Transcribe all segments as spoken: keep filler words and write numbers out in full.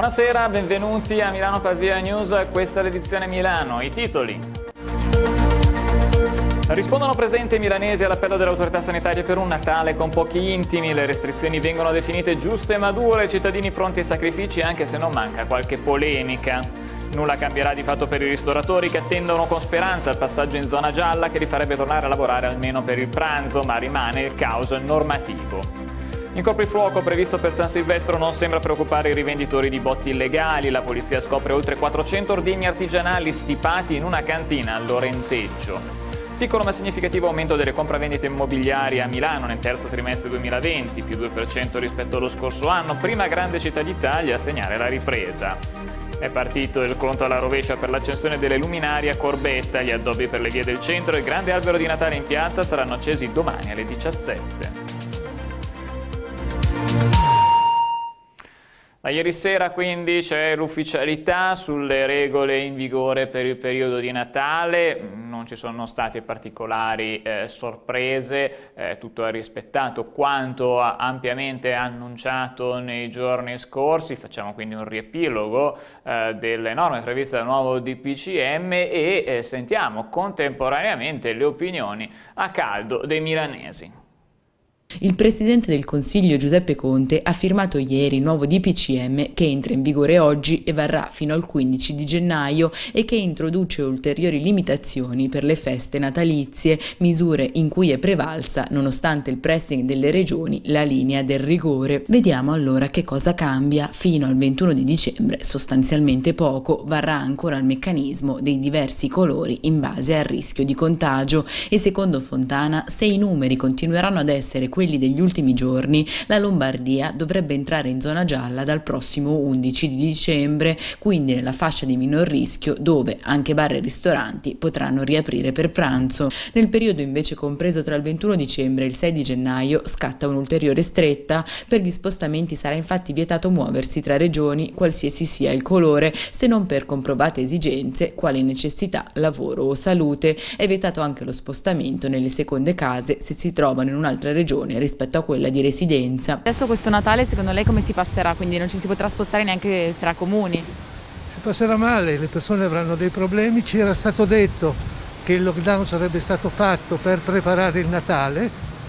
Buonasera, benvenuti a Milano Pavia News, questa è l'edizione Milano. I titoli. Rispondono presenti i milanesi all'appello delle autorità sanitarie per un Natale con pochi intimi, le restrizioni vengono definite giuste e madure, i cittadini pronti ai sacrifici anche se non manca qualche polemica. Nulla cambierà di fatto per i ristoratori che attendono con speranza il passaggio in zona gialla che li farebbe tornare a lavorare almeno per il pranzo, ma rimane il caos normativo. Il coprifuoco previsto per San Silvestro non sembra preoccupare i rivenditori di botti illegali. La polizia scopre oltre quattrocento ordigni artigianali stipati in una cantina a Lorenteggio. Piccolo ma significativo aumento delle compravendite immobiliari a Milano nel terzo trimestre duemilaventi, più due per cento rispetto allo scorso anno, prima grande città d'Italia a segnare la ripresa. È partito il conto alla rovescia per l'accensione delle luminarie a Corbetta, gli addobbi per le vie del centro e il grande albero di Natale in piazza saranno accesi domani alle diciassette. Da ieri sera quindi c'è l'ufficialità sulle regole in vigore per il periodo di Natale, non ci sono state particolari eh, sorprese, eh, tutto è rispettato quanto ha ampiamente annunciato nei giorni scorsi. Facciamo quindi un riepilogo eh, delle norme previste dal nuovo D P C M e eh, sentiamo contemporaneamente le opinioni a caldo dei milanesi. Il Presidente del Consiglio Giuseppe Conte ha firmato ieri il nuovo D P C M che entra in vigore oggi e varrà fino al quindici di gennaio e che introduce ulteriori limitazioni per le feste natalizie, misure in cui è prevalsa, nonostante il pressing delle regioni, la linea del rigore. Vediamo allora che cosa cambia. Fino al ventuno di dicembre, sostanzialmente poco, varrà ancora il meccanismo dei diversi colori in base al rischio di contagio e secondo Fontana, se i numeri continueranno ad essere quelli degli ultimi giorni, la Lombardia dovrebbe entrare in zona gialla dal prossimo undici di dicembre, quindi nella fascia di minor rischio dove anche bar e ristoranti potranno riaprire per pranzo. Nel periodo invece compreso tra il ventuno dicembre e il sei di gennaio scatta un'ulteriore stretta. Per gli spostamenti sarà infatti vietato muoversi tra regioni qualsiasi sia il colore, se non per comprovate esigenze quali necessità, lavoro o salute. È vietato anche lo spostamento nelle seconde case se si trovano in un'altra regione rispetto a quella di residenza. Adesso questo Natale secondo lei come si passerà? Quindi non ci si potrà spostare neanche tra comuni? Si passerà male, le persone avranno dei problemi. Ci era stato detto che il lockdown sarebbe stato fatto per preparare il Natale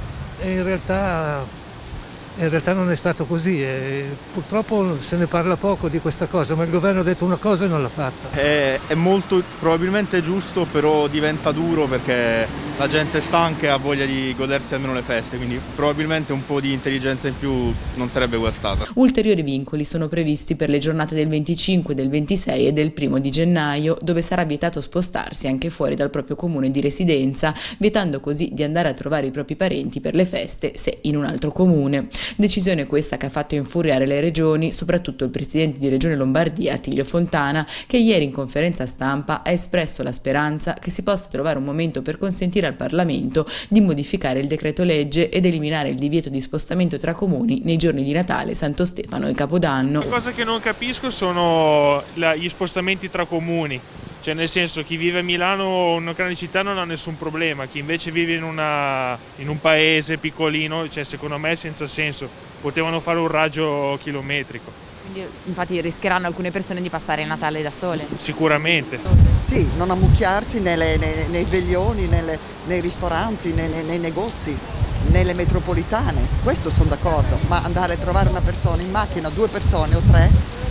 e in realtà, in realtà non è stato così e purtroppo se ne parla poco di questa cosa, ma il governo ha detto una cosa e non l'ha fatta. È, è molto probabilmente giusto, però diventa duro perché la gente è stanca e ha voglia di godersi almeno le feste, quindi probabilmente un po' di intelligenza in più non sarebbe guastata. Ulteriori vincoli sono previsti per le giornate del venticinque, del ventisei e del primo di gennaio, dove sarà vietato spostarsi anche fuori dal proprio comune di residenza, vietando così di andare a trovare i propri parenti per le feste se in un altro comune. Decisione questa che ha fatto infuriare le regioni, soprattutto il presidente di Regione Lombardia, Attilio Fontana, che ieri in conferenza stampa ha espresso la speranza che si possa trovare un momento per consentire al Parlamento di modificare il decreto legge ed eliminare il divieto di spostamento tra comuni nei giorni di Natale, Santo Stefano e Capodanno. La cosa che non capisco sono gli spostamenti tra comuni. Cioè nel senso, chi vive a Milano o in una grande città non ha nessun problema, chi invece vive in, una, in un paese piccolino, cioè secondo me è senza senso, potevano fare un raggio chilometrico. Quindi infatti rischieranno alcune persone di passare il Natale da sole? Sicuramente. Sì, non ammucchiarsi nelle, nei, nei veglioni, nelle, nei ristoranti, nei, nei, nei negozi, nelle metropolitane, questo sono d'accordo, ma andare a trovare una persona in macchina, due persone o tre,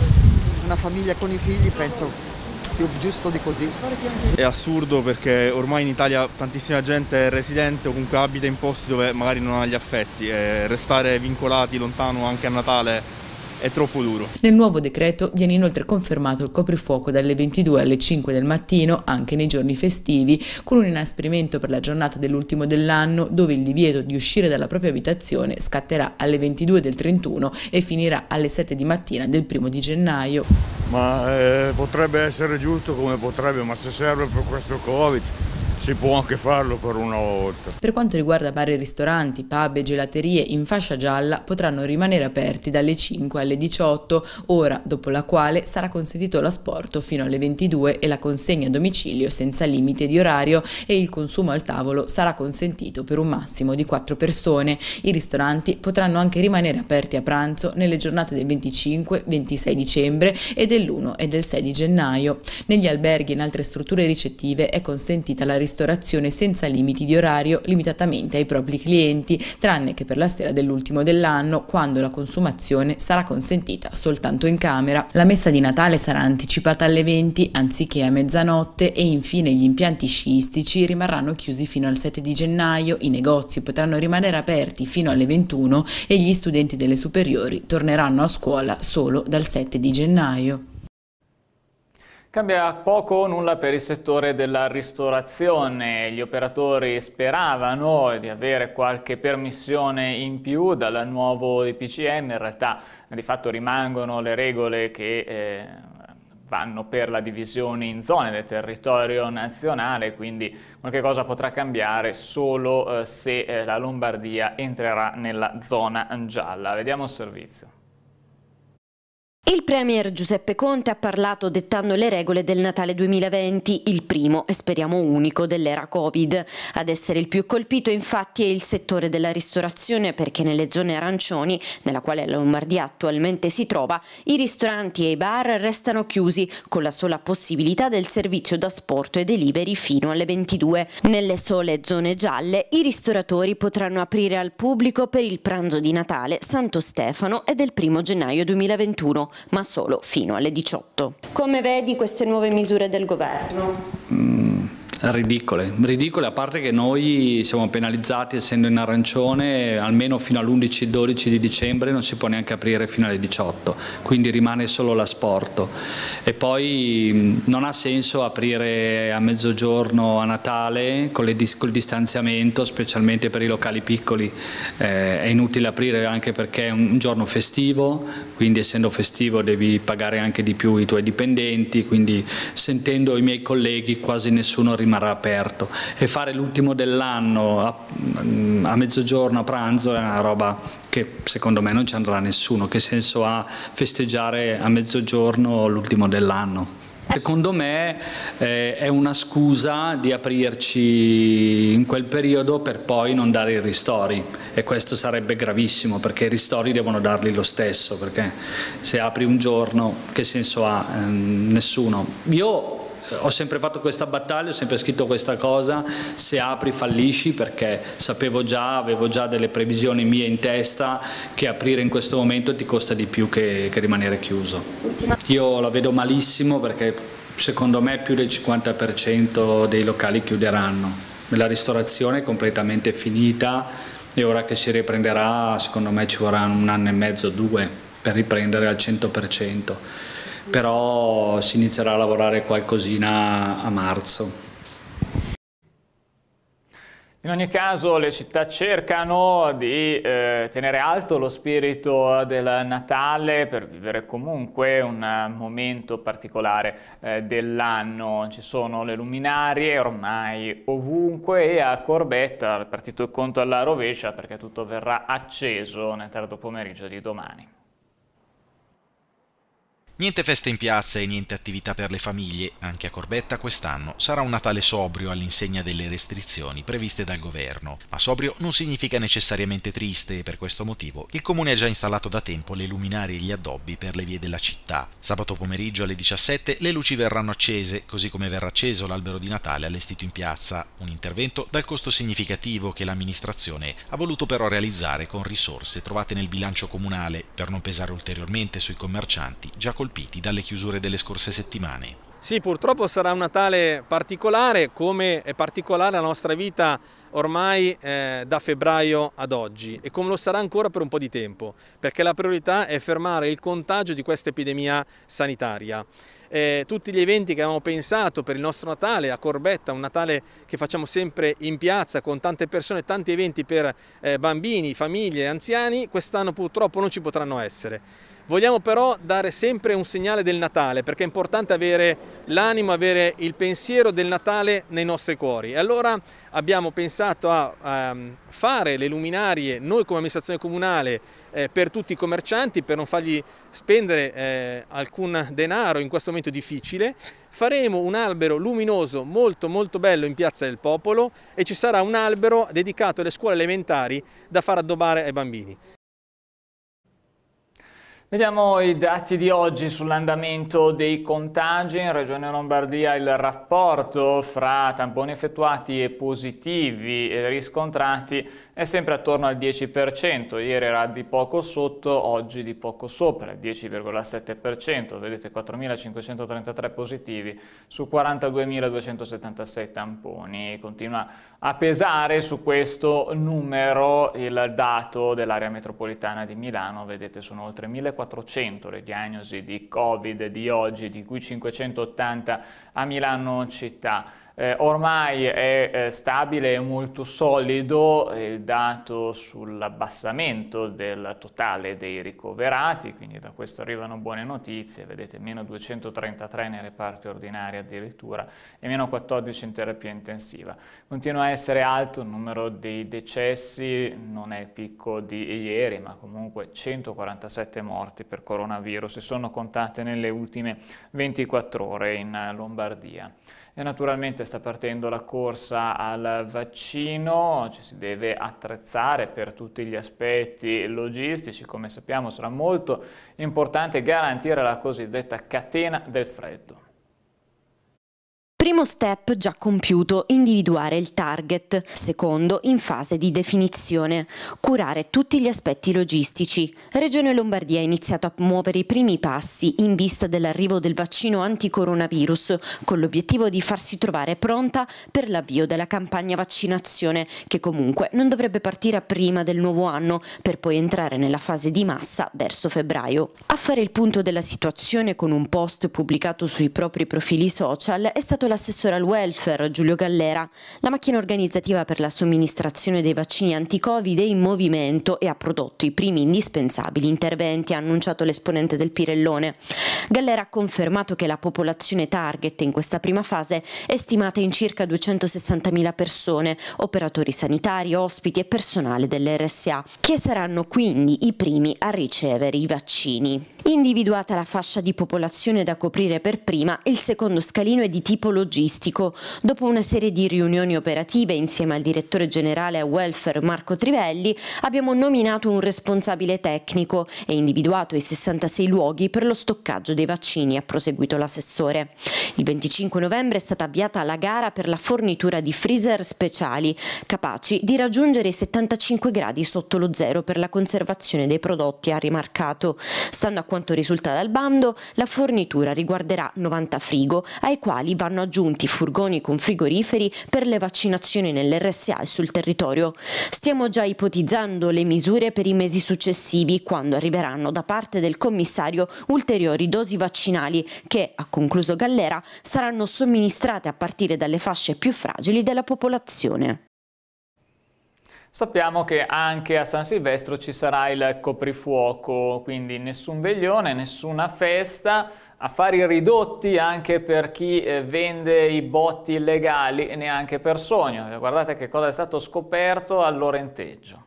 una famiglia con i figli, penso più giusto di così. È assurdo perché ormai in Italia tantissima gente è residente o comunque abita in posti dove magari non ha gli affetti e restare vincolati lontano anche a Natale è troppo duro. Nel nuovo decreto viene inoltre confermato il coprifuoco dalle ventidue alle cinque del mattino anche nei giorni festivi, con un inasprimento per la giornata dell'ultimo dell'anno dove il divieto di uscire dalla propria abitazione scatterà alle ventidue del trentuno e finirà alle sette di mattina del primo di gennaio. Ma eh, potrebbe essere giusto come potrebbe, ma se serve per questo Covid si può anche farlo per una volta. Per quanto riguarda bar e ristoranti, pub e gelaterie in fascia gialla potranno rimanere aperti dalle cinque alle diciotto, ora dopo la quale sarà consentito l'asporto fino alle ventidue e la consegna a domicilio senza limite di orario, e il consumo al tavolo sarà consentito per un massimo di quattro persone. I ristoranti potranno anche rimanere aperti a pranzo nelle giornate del venticinque ventisei dicembre e dell'primo e del sei di gennaio. Negli alberghi e in altre strutture ricettive è consentita la ristorazione senza limiti di orario, limitatamente ai propri clienti, tranne che per la sera dell'ultimo dell'anno, quando la consumazione sarà consentita soltanto in camera. La messa di Natale sarà anticipata alle venti anziché a mezzanotte, e infine gli impianti sciistici rimarranno chiusi fino al sette di gennaio, i negozi potranno rimanere aperti fino alle ventuno e gli studenti delle superiori torneranno a scuola solo dal sette di gennaio. Cambia poco o nulla per il settore della ristorazione. Gli operatori speravano di avere qualche permissione in più dal nuovo D P C M, in realtà di fatto rimangono le regole che eh, vanno per la divisione in zone del territorio nazionale, quindi qualche cosa potrà cambiare solo eh, se eh, la Lombardia entrerà nella zona gialla. Vediamo il servizio. Il premier Giuseppe Conte ha parlato dettando le regole del Natale duemilaventi, il primo e speriamo unico dell'era Covid. Ad essere il più colpito infatti è il settore della ristorazione, perché nelle zone arancioni, nella quale la Lombardia attualmente si trova, i ristoranti e i bar restano chiusi, con la sola possibilità del servizio d'asporto e delivery fino alle ventidue. Nelle sole zone gialle i ristoratori potranno aprire al pubblico per il pranzo di Natale, Santo Stefano e del primo gennaio duemilaventuno. Ma solo fino alle diciotto. Come vedi queste nuove misure del governo? Mm, ridicole, ridicole, a parte che noi siamo penalizzati essendo in arancione, almeno fino all'undici dodici di dicembre non si può neanche aprire fino alle diciotto, quindi rimane solo l'asporto. E poi non ha senso aprire a mezzogiorno a Natale con le dis col distanziamento, specialmente per i locali piccoli. Eh, è inutile aprire anche perché è un giorno festivo, quindi essendo festivo devi pagare anche di più i tuoi dipendenti, quindi sentendo i miei colleghi quasi nessuno rimarrà aperto, e fare l'ultimo dell'anno a, a mezzogiorno a pranzo è una roba che secondo me non ci andrà nessuno. Che senso ha festeggiare a mezzogiorno l'ultimo dell'anno? Secondo me eh, è una scusa di aprirci in quel periodo per poi non dare i ristori, e questo sarebbe gravissimo, perché i ristori devono darli lo stesso, perché se apri un giorno che senso ha? Eh, nessuno. Io ho sempre fatto questa battaglia, ho sempre scritto questa cosa: se apri fallisci, perché sapevo già, avevo già delle previsioni mie in testa che aprire in questo momento ti costa di più che, che rimanere chiuso. Io la vedo malissimo, perché secondo me più del cinquanta per cento dei locali chiuderanno, la ristorazione è completamente finita, e ora che si riprenderà secondo me ci vorrà un anno e mezzo, due, per riprendere al cento per cento. Però si inizierà a lavorare qualcosina a marzo. In ogni caso le città cercano di eh, tenere alto lo spirito del Natale per vivere comunque un momento particolare eh, dell'anno. Ci sono le luminarie ormai ovunque, e a Corbetta il partito il conto alla rovescia, perché tutto verrà acceso nel tardo pomeriggio di domani. Niente feste in piazza e niente attività per le famiglie. Anche a Corbetta quest'anno sarà un Natale sobrio, all'insegna delle restrizioni previste dal governo. Ma sobrio non significa necessariamente triste, e per questo motivo il comune ha già installato da tempo le luminarie e gli addobbi per le vie della città. Sabato pomeriggio alle diciassette le luci verranno accese, così come verrà acceso l'albero di Natale allestito in piazza. Un intervento dal costo significativo che l'amministrazione ha voluto però realizzare con risorse trovate nel bilancio comunale, per non pesare ulteriormente sui commercianti già colpiti dalle chiusure delle scorse settimane. Sì, purtroppo sarà un Natale particolare, come è particolare la nostra vita ormai eh, da febbraio ad oggi, e come lo sarà ancora per un po' di tempo, perché la priorità è fermare il contagio di questa epidemia sanitaria. Eh, tutti gli eventi che avevamo pensato per il nostro Natale a Corbetta, un Natale che facciamo sempre in piazza con tante persone, tanti eventi per eh, bambini, famiglie, anziani, quest'anno purtroppo non ci potranno essere. Vogliamo però dare sempre un segnale del Natale, perché è importante avere l'animo, avere il pensiero del Natale nei nostri cuori. E allora abbiamo pensato a, a fare le luminarie noi come amministrazione comunale eh, per tutti i commercianti, per non fargli spendere eh, alcun denaro in questo momento difficile. Faremo un albero luminoso molto molto bello in Piazza del Popolo e ci sarà un albero dedicato alle scuole elementari da far addobbare ai bambini. Vediamo i dati di oggi sull'andamento dei contagi. In Regione Lombardia il rapporto fra tamponi effettuati e positivi riscontrati è sempre attorno al dieci per cento. Ieri era di poco sotto, oggi di poco sopra, il dieci virgola sette per cento. Vedete quattromilacinquecentotrentatré positivi su quarantaduemiladuecentosettantasei tamponi. Continua a pesare su questo numero il dato dell'area metropolitana di Milano. Vedete, sono oltre millequattrocento le diagnosi di Covid di oggi, di cui cinquecentottanta a Milano città. Eh, ormai è eh, stabile e molto solido il dato sull'abbassamento del totale dei ricoverati, quindi da questo arrivano buone notizie. Vedete, meno duecentotrentatré nei reparti ordinari addirittura e meno quattordici in terapia intensiva. Continua a essere alto il numero dei decessi, non è il picco di ieri, ma comunque centoquarantasette morti per coronavirus si sono contate nelle ultime ventiquattro ore in Lombardia. E naturalmente sta partendo la corsa al vaccino, ci si deve attrezzare per tutti gli aspetti logistici. Come sappiamo sarà molto importante garantire la cosiddetta catena del freddo. Primo step già compiuto, individuare il target. Secondo, in fase di definizione, curare tutti gli aspetti logistici. Regione Lombardia ha iniziato a muovere i primi passi in vista dell'arrivo del vaccino anticoronavirus, con l'obiettivo di farsi trovare pronta per l'avvio della campagna vaccinazione, che comunque non dovrebbe partire prima del nuovo anno, per poi entrare nella fase di massa verso febbraio. A fare il punto della situazione con un post pubblicato sui propri profili social è stato l'assessore al welfare Giulio Gallera. La macchina organizzativa per la somministrazione dei vaccini anti-Covid è in movimento e ha prodotto i primi indispensabili interventi, ha annunciato l'esponente del Pirellone. Gallera ha confermato che la popolazione target in questa prima fase è stimata in circa duecentosessantamila persone, operatori sanitari, ospiti e personale dell'R S A, che saranno quindi i primi a ricevere i vaccini. Individuata la fascia di popolazione da coprire per prima, il secondo scalino è di tipo logistico. Dopo una serie di riunioni operative insieme al direttore generale a welfare Marco Trivelli, abbiamo nominato un responsabile tecnico e individuato i sessantasei luoghi per lo stoccaggio dei vaccini, ha proseguito l'assessore. Il venticinque novembre è stata avviata la gara per la fornitura di freezer speciali, capaci di raggiungere i settantacinque gradi sotto lo zero per la conservazione dei prodotti, ha rimarcato. Stando a quanto risulta dal bando, la fornitura riguarderà novanta frigo, ai quali vanno aggiunti furgoni con frigoriferi per le vaccinazioni nell'R S A e sul territorio. Stiamo già ipotizzando le misure per i mesi successivi, quando arriveranno da parte del commissario ulteriori dosi vaccinali che, ha concluso Gallera, saranno somministrate a partire dalle fasce più fragili della popolazione. Sappiamo che anche a San Silvestro ci sarà il coprifuoco, quindi nessun veglione, nessuna festa, affari ridotti anche per chi vende i botti illegali e neanche per sogno. Guardate che cosa è stato scoperto all'Orenteggio.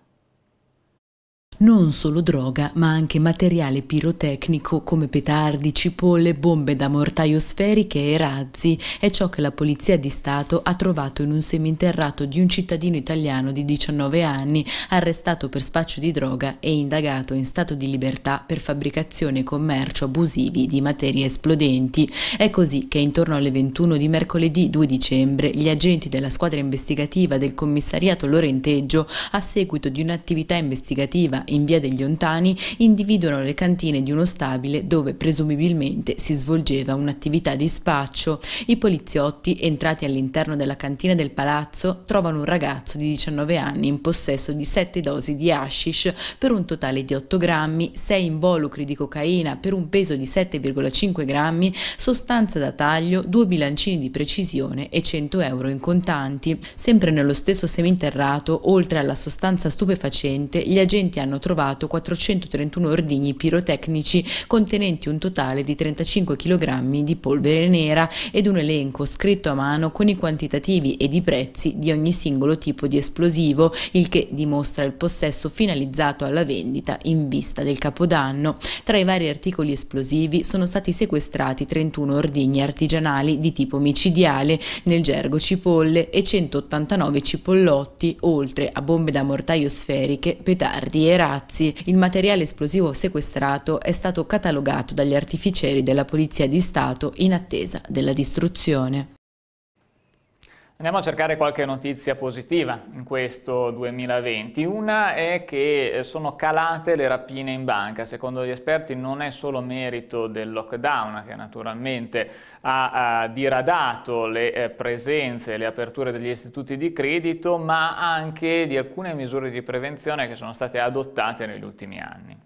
Non solo droga, ma anche materiale pirotecnico come petardi, cipolle, bombe da mortaio sferiche e razzi è ciò che la Polizia di Stato ha trovato in un seminterrato di un cittadino italiano di diciannove anni, arrestato per spaccio di droga e indagato in stato di libertà per fabbricazione e commercio abusivi di materie esplodenti. È così che intorno alle ventuno di mercoledì due dicembre gli agenti della squadra investigativa del commissariato L'Orenteggio, a seguito di un'attività investigativa in via degli Ontani, individuano le cantine di uno stabile dove presumibilmente si svolgeva un'attività di spaccio. I poliziotti, entrati all'interno della cantina del palazzo, trovano un ragazzo di diciannove anni in possesso di sette dosi di hashish per un totale di otto grammi, sei involucri di cocaina per un peso di sette virgola cinque grammi, sostanza da taglio, due bilancini di precisione e cento euro in contanti. Sempre nello stesso seminterrato, oltre alla sostanza stupefacente, gli agenti hanno hanno trovato quattrocentotrentuno ordigni pirotecnici contenenti un totale di trentacinque chilogrammi di polvere nera ed un elenco scritto a mano con i quantitativi ed i prezzi di ogni singolo tipo di esplosivo, il che dimostra il possesso finalizzato alla vendita in vista del Capodanno. Tra i vari articoli esplosivi sono stati sequestrati trentuno ordigni artigianali di tipo micidiale, nel gergo cipolle, e centottantanove cipollotti, oltre a bombe da mortaio sferiche, petardi e razzi. Il materiale esplosivo sequestrato è stato catalogato dagli artificieri della Polizia di Stato in attesa della distruzione. Andiamo a cercare qualche notizia positiva in questo duemilaventi. Una è che sono calate le rapine in banca. Secondo gli esperti non è solo merito del lockdown, che naturalmente ha, ha diradato le eh, presenze e le aperture degli istituti di credito, ma anche di alcune misure di prevenzione che sono state adottate negli ultimi anni.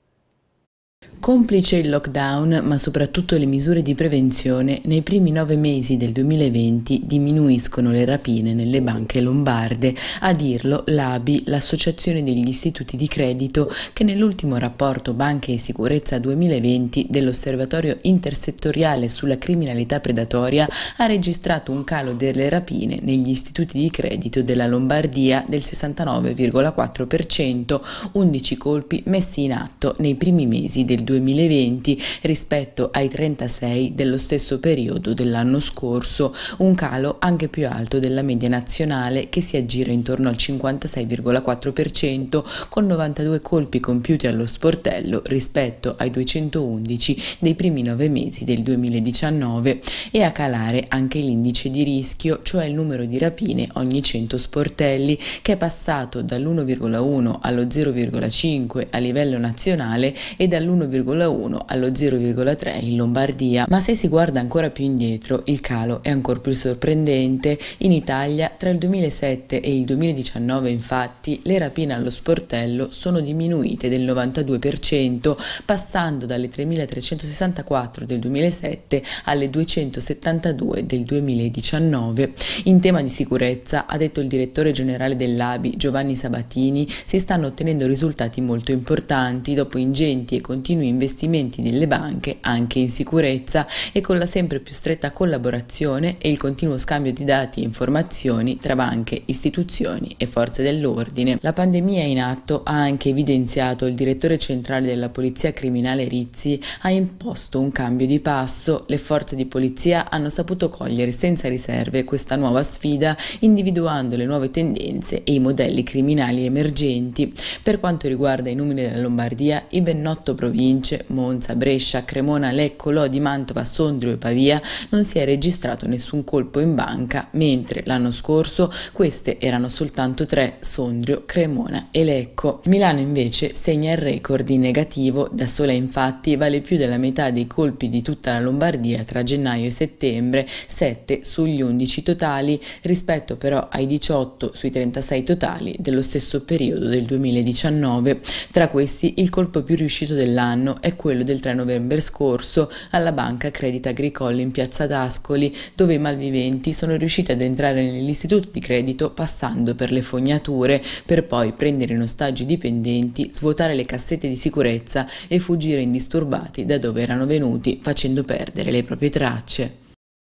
Complice il lockdown, ma soprattutto le misure di prevenzione, nei primi nove mesi del duemilaventi diminuiscono le rapine nelle banche lombarde. A dirlo l'A B I, l'Associazione degli Istituti di Credito, che nell'ultimo rapporto Banche e Sicurezza duemilaventi dell'Osservatorio Intersettoriale sulla criminalità predatoria ha registrato un calo delle rapine negli istituti di credito della Lombardia del sessantanove virgola quattro per cento, undici colpi messi in atto nei primi mesi del duemilaventi rispetto ai trentasei dello stesso periodo dell'anno scorso, un calo anche più alto della media nazionale che si aggira intorno al cinquantasei virgola quattro per cento, con novantadue colpi compiuti allo sportello rispetto ai duecentoundici dei primi nove mesi del duemiladiciannove, e a calare anche l'indice di rischio, cioè il numero di rapine ogni cento sportelli, che è passato dall'uno virgola uno allo zero virgola cinque a livello nazionale e dall'uno virgola uno allo zero virgola tre in Lombardia. Ma se si guarda ancora più indietro, il calo è ancora più sorprendente. In Italia tra il duemilasette e il duemiladiciannove infatti le rapine allo sportello sono diminuite del novantadue per cento, passando dalle tremilatrecentosessantaquattro del duemilasette alle duecentosettantadue del duemiladiciannove. In tema di sicurezza, ha detto il direttore generale dell'A B I Giovanni Sabatini, si stanno ottenendo risultati molto importanti dopo ingenti e continui investimenti delle banche anche in sicurezza, e con la sempre più stretta collaborazione e il continuo scambio di dati e informazioni tra banche, istituzioni e forze dell'ordine. La pandemia in atto, ha anche evidenziato il direttore centrale della Polizia Criminale Rizzi, ha imposto un cambio di passo. Le forze di polizia hanno saputo cogliere senza riserve questa nuova sfida, individuando le nuove tendenze e i modelli criminali emergenti. Per quanto riguarda i numeri della Lombardia, i ben otto province, Monza, Brescia, Cremona, Lecco, Lodi, Mantova, Sondrio e Pavia, non si è registrato nessun colpo in banca, mentre l'anno scorso queste erano soltanto tre: Sondrio, Cremona e Lecco. Milano invece segna il record in negativo, da sola infatti vale più della metà dei colpi di tutta la Lombardia tra gennaio e settembre, sette sugli undici totali, rispetto però ai diciotto sui trentasei totali dello stesso periodo del duemiladiciannove. Tra questi il colpo più riuscito dell'anno è quello del tre novembre scorso alla banca Credit Agricole in piazza d'Ascoli, dove i malviventi sono riusciti ad entrare nell'istituto di credito passando per le fognature, per poi prendere in ostaggio i dipendenti, svuotare le cassette di sicurezza e fuggire indisturbati da dove erano venuti, facendo perdere le proprie tracce.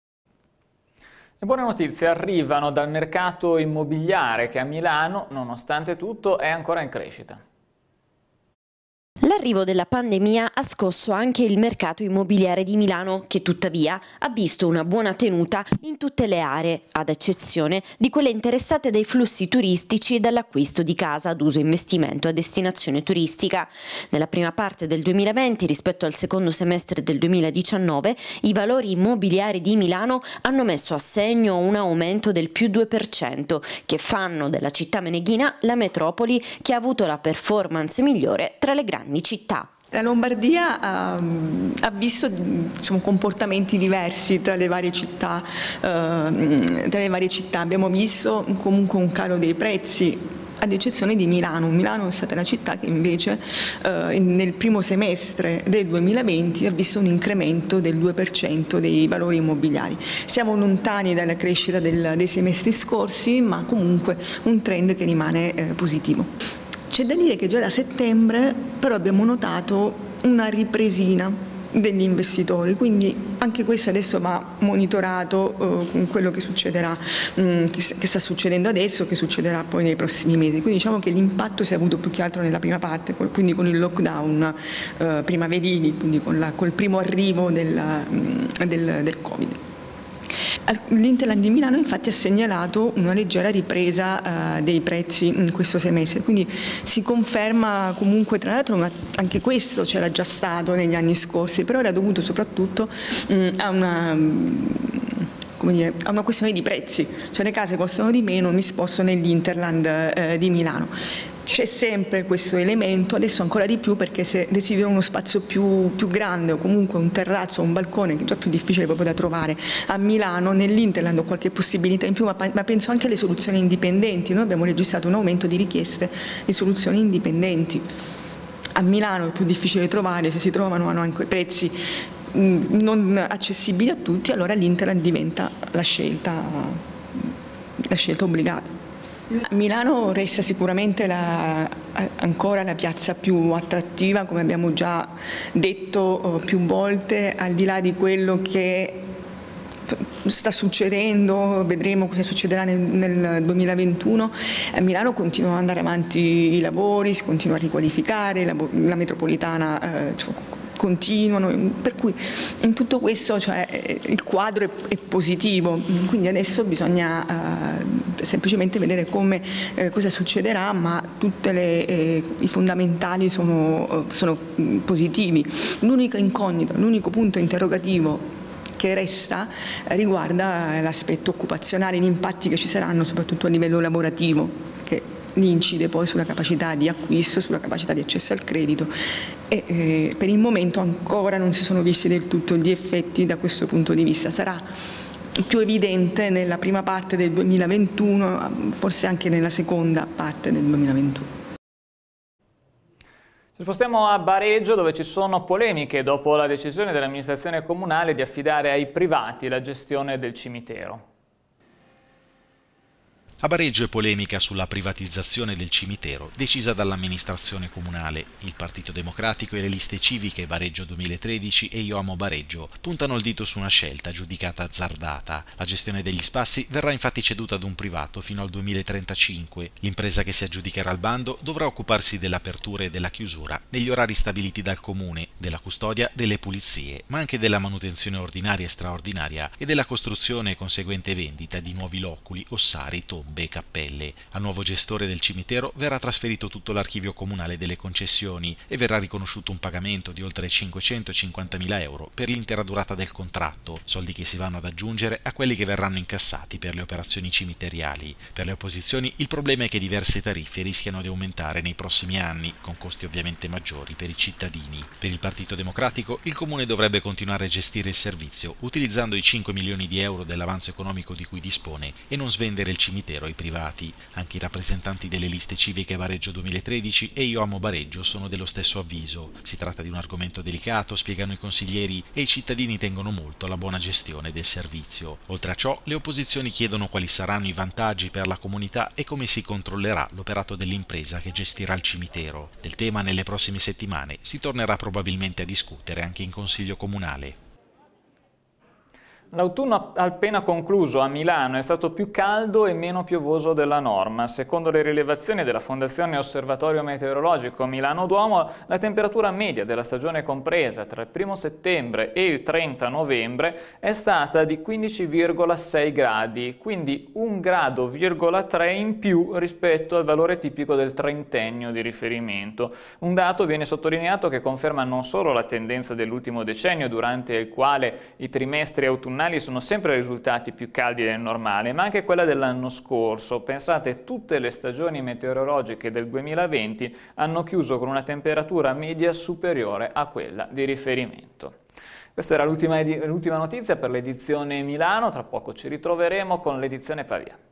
Le buone notizie arrivano dal mercato immobiliare, che a Milano, nonostante tutto, è ancora in crescita. L'arrivo della pandemia ha scosso anche il mercato immobiliare di Milano, che tuttavia ha visto una buona tenuta in tutte le aree, ad eccezione di quelle interessate dai flussi turistici e dall'acquisto di casa ad uso e investimento a destinazione turistica. Nella prima parte del duemilaventi rispetto al secondo semestre del duemiladiciannove, i valori immobiliari di Milano hanno messo a segno un aumento del più due per cento, che fanno della città meneghina la metropoli che ha avuto la performance migliore tra le grandi città. La Lombardia ha, ha visto diciamo, comportamenti diversi tra le varie città, eh, tra le varie città. Abbiamo visto comunque un calo dei prezzi, ad eccezione di Milano. Milano è stata la città che invece eh, nel primo semestre del duemilaventi ha visto un incremento del due per cento dei valori immobiliari. Siamo lontani dalla crescita del, dei semestri scorsi, ma comunque un trend che rimane eh, positivo. C'è da dire che già da settembre però abbiamo notato una ripresina degli investitori, quindi anche questo adesso va monitorato eh, con quello che succederà, mh, che, che sta succedendo adesso, che succederà poi nei prossimi mesi. Quindi diciamo che l'impatto si è avuto più che altro nella prima parte, quindi con il lockdown eh, primaverili, quindi con la, col primo arrivo del, mh, del, del Covid. L'Interland di Milano infatti ha segnalato una leggera ripresa uh, dei prezzi in questo semestre, quindi si conferma comunque, tra l'altro anche questo c'era già stato negli anni scorsi, però era dovuto soprattutto um, a una... Um, come dire, a una questione di prezzi, cioè le case costano di meno, mi sposto nell'Interland eh, di Milano. C'è sempre questo elemento, adesso ancora di più perché se desidero uno spazio più, più grande o comunque un terrazzo o un balcone, che è già più difficile proprio da trovare a Milano, nell'Interland ho qualche possibilità in più, ma, ma penso anche alle soluzioni indipendenti. Noi abbiamo registrato un aumento di richieste di soluzioni indipendenti. A Milano è più difficile trovare, se si trovano hanno anche prezzi non accessibili a tutti, allora l'Interland diventa la scelta, la scelta obbligata. Milano resta sicuramente la, ancora la piazza più attrattiva, come abbiamo già detto più volte, al di là di quello che sta succedendo, vedremo cosa succederà nel, nel duemilaventuno. A Milano continuano ad andare avanti i lavori, si continua a riqualificare, la, la metropolitana eh, cioè, continuano, per cui in tutto questo cioè, il quadro è, è positivo, quindi adesso bisogna eh, semplicemente vedere come, eh, cosa succederà, ma tutti eh, i fondamentali sono, sono positivi. L'unica incognita, l'unico punto interrogativo che resta riguarda l'aspetto occupazionale, gli impatti che ci saranno soprattutto a livello lavorativo, che lì incide poi sulla capacità di acquisto, sulla capacità di accesso al credito e eh, per il momento ancora non si sono visti del tutto gli effetti da questo punto di vista. Sarà più evidente nella prima parte del duemilaventuno, forse anche nella seconda parte del duemilaventuno. Ci spostiamo a Bareggio, dove ci sono polemiche dopo la decisione dell'amministrazione comunale di affidare ai privati la gestione del cimitero. A Bareggio è polemica sulla privatizzazione del cimitero decisa dall'amministrazione comunale. Il Partito Democratico e le liste civiche Bareggio duemilatredici e Io Amo Bareggio puntano il dito su una scelta giudicata azzardata. La gestione degli spazi verrà infatti ceduta ad un privato fino al duemilatrentacinque. L'impresa che si aggiudicherà il bando dovrà occuparsi dell'apertura e della chiusura negli orari stabiliti dal comune, della custodia delle pulizie, ma anche della manutenzione ordinaria e straordinaria e della costruzione e conseguente vendita di nuovi loculi, ossari, tombe e cappelle. Al nuovo gestore del cimitero verrà trasferito tutto l'archivio comunale delle concessioni e verrà riconosciuto un pagamento di oltre cinquecentocinquantamila euro per l'intera durata del contratto, soldi che si vanno ad aggiungere a quelli che verranno incassati per le operazioni cimiteriali. Per le opposizioni il problema è che diverse tariffe rischiano di aumentare nei prossimi anni, con costi ovviamente maggiori per i cittadini. Per il Partito Democratico il comune dovrebbe continuare a gestire il servizio utilizzando i cinque milioni di euro dell'avanzo economico di cui dispone e non svendere il cimitero ai privati. Anche i rappresentanti delle liste civiche Bareggio duemilatredici e Io Amo Bareggio sono dello stesso avviso. Si tratta di un argomento delicato, spiegano i consiglieri, e i cittadini tengono molto alla buona gestione del servizio. Oltre a ciò, le opposizioni chiedono quali saranno i vantaggi per la comunità e come si controllerà l'operato dell'impresa che gestirà il cimitero. Del tema nelle prossime settimane si tornerà probabilmente a discutere anche in Consiglio Comunale. L'autunno appena concluso a Milano è stato più caldo e meno piovoso della norma. Secondo le rilevazioni della Fondazione Osservatorio Meteorologico Milano Duomo, la temperatura media della stagione compresa tra il primo settembre e il trenta novembre è stata di quindici virgola sei gradi, quindi un grado virgola tre in più rispetto al valore tipico del trentennio di riferimento. Un dato, viene sottolineato, che conferma non solo la tendenza dell'ultimo decennio, durante il quale i trimestri autunnali sono sempre risultati più caldi del normale, ma anche quella dell'anno scorso. Pensate, tutte le stagioni meteorologiche del duemilaventi hanno chiuso con una temperatura media superiore a quella di riferimento. Questa era l'ultima notizia per l'edizione Milano, tra poco ci ritroveremo con l'edizione Pavia.